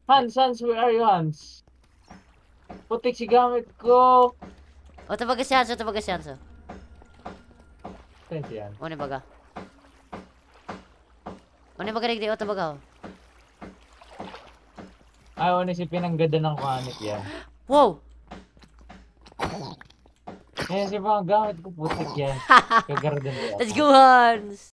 Hans, where are you, Hans? Putik si gamit ko. O, tabagas yan, so. Thanks yan. O, ni baga. Rigdi, o, tabaga, o. Ayaw na si pinanggada ng kanit yan. Wow! Yan si mga gamit ko, putik yan. Kagaradan ko. Let's go, Hans!